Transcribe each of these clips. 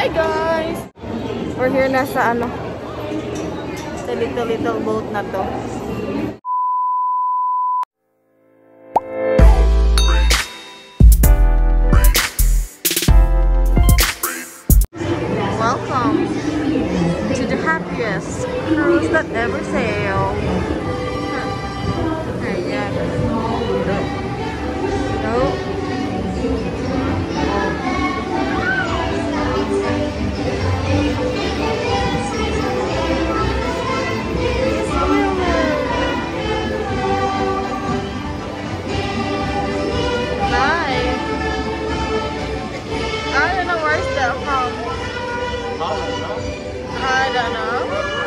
Hi guys! We're here na sa ano, sa little boat na to. Welcome to the happiest cruise that ever sailed. Ayan. No. I don't know.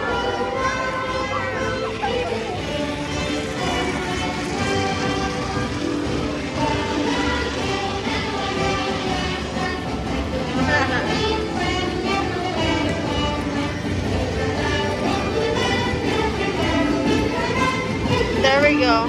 There we go.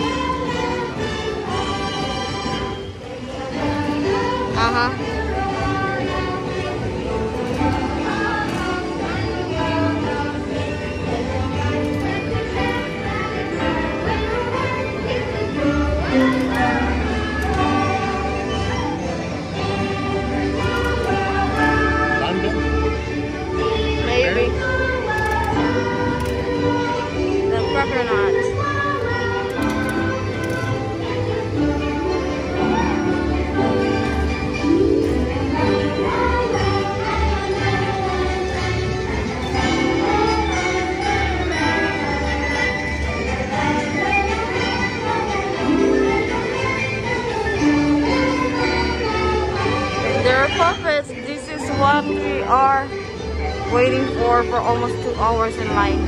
This is what we are waiting for almost 2 hours in line.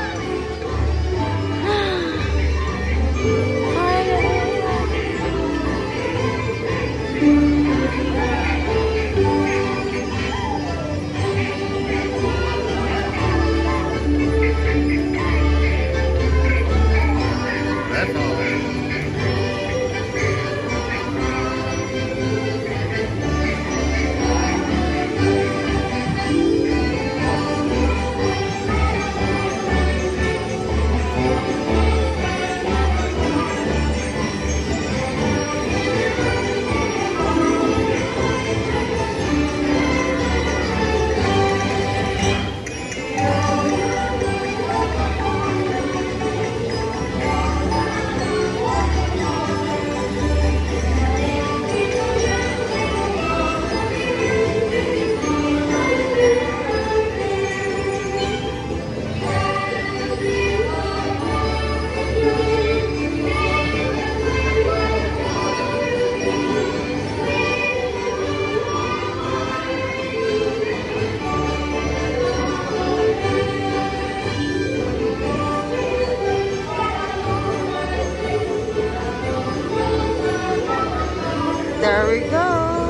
There we go.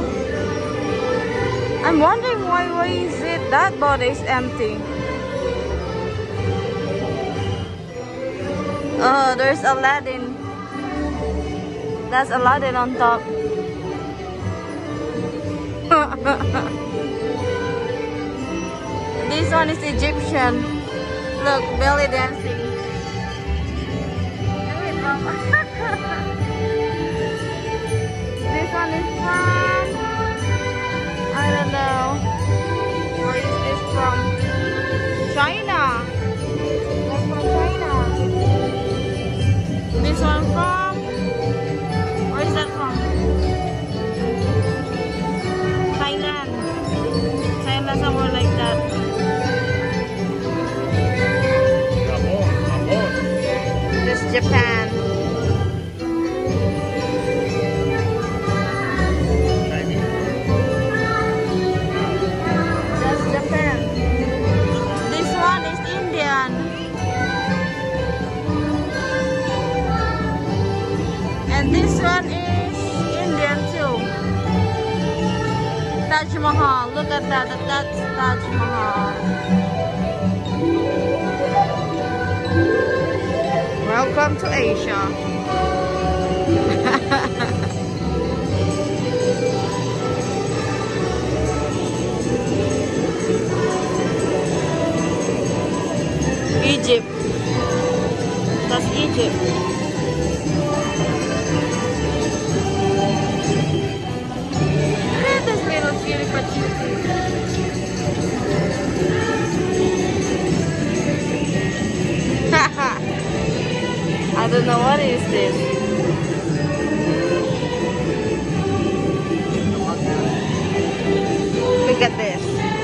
I'm wondering why is it that boat is empty? Oh, there's Aladdin. That's Aladdin on top. This one is Egyptian. Look, belly dancing. This one is from, I don't know, where is this from? China. That's from China. This one from, where is that from? Thailand. China, somewhere like that. This is Japan. This one is Indian too. Taj Mahal. Look at that. That's Taj Mahal. Welcome to Asia. chip. Look at this little cutie patootie. I don't know what is this. Look at this.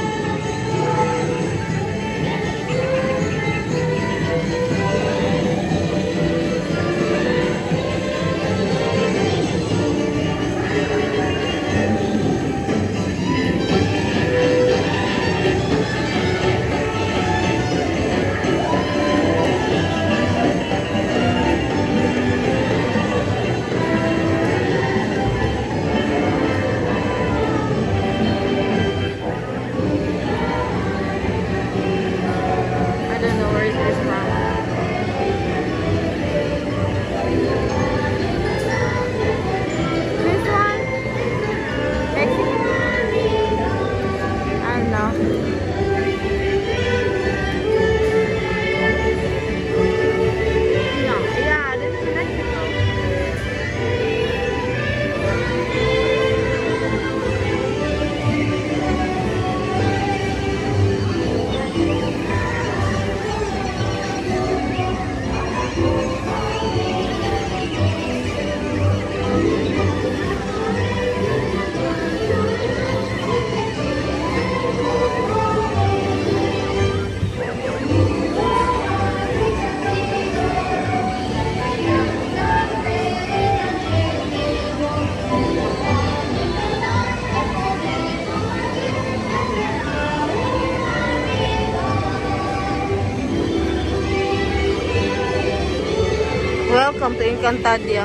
Welcome to Encantadia.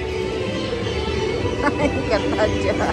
Encantadia.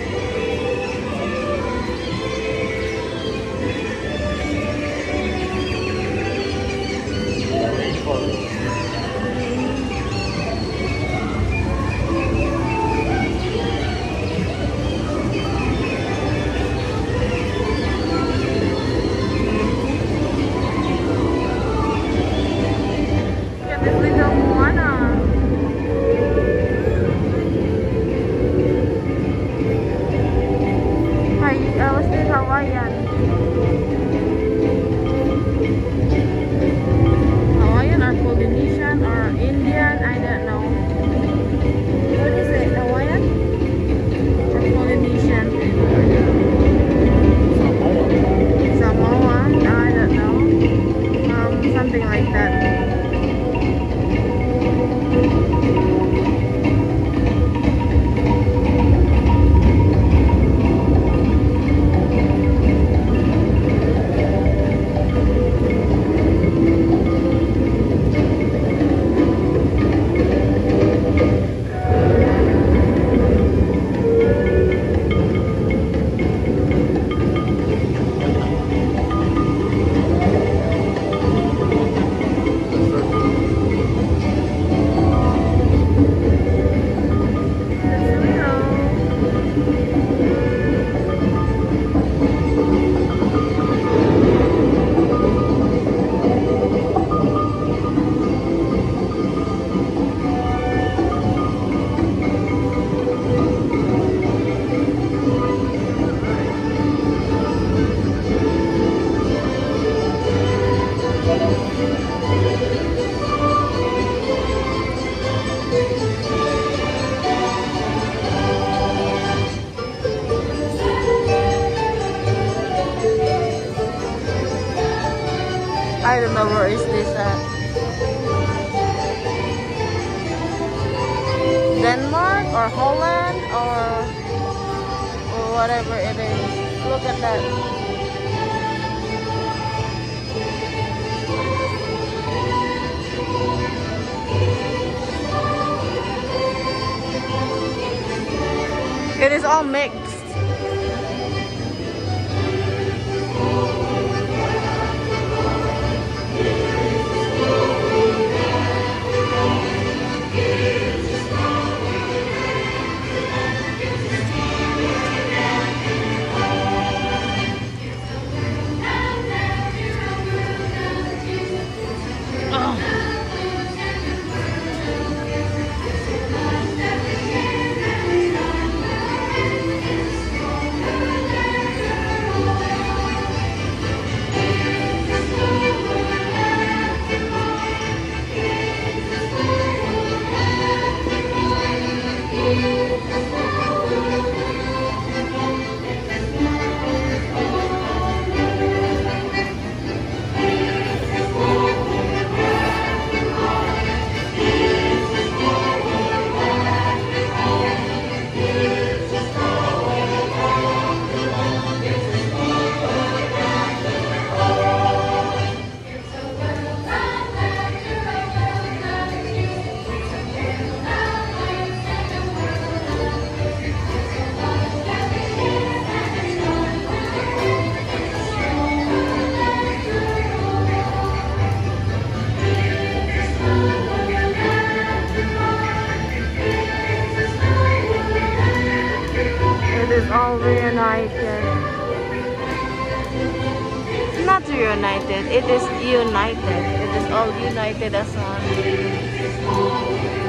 Hawaiian or Polynesian or Indian, I don't know. What is it, Hawaiian or Polynesian? Samoa, I don't know. Something like that. I don't know where is this at. Denmark or Holland or whatever it is. Look at that. It is all mixed. It is all reunited. Not reunited, it is united. It is all united as one.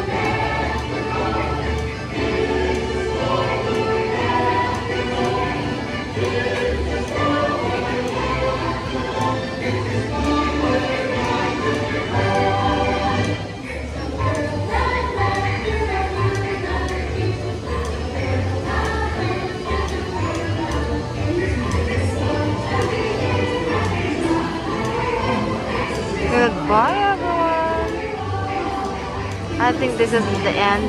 Goodbye, everyone. I think this is the end.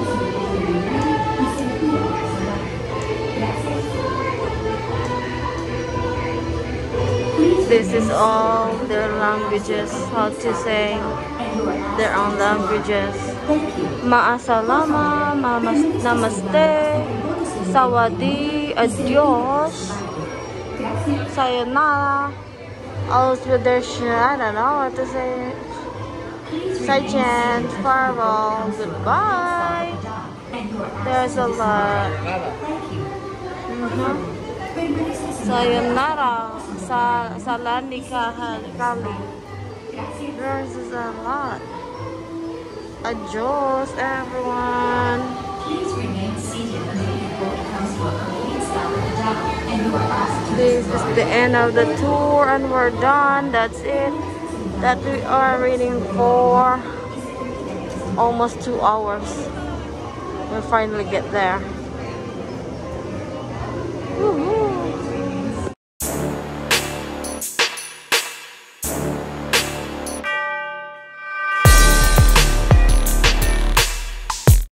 This is all their languages, how to say their own languages. Ma'asalama, namaste, sawadi, adios, sayonara. All with their I don't know what to say. Zaijian, farewell, goodbye. There's a lot. Sayonara, salani kali. There's a lot. Adios, everyone. Please remain seated until the boat comes to a complete stop at the dock and you are asked to. This is the end of the tour and we're done. That's it. That we are reading for almost 2 hours. We finally get there.